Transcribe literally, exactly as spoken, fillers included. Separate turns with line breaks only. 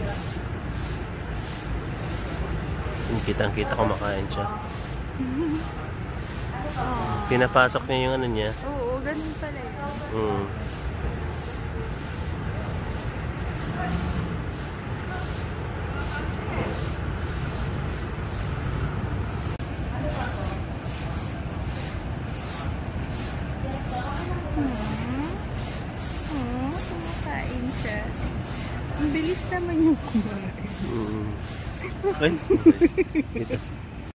Kitang-kita kumakain siya.
Oh.
Pinapasok niya yung ano niya.
Oo, ganun pala yun.
Mm.
Hmm. Hmm, kumakain siya. Ang bilis naman yung kumain.
Mm. Ay, ito.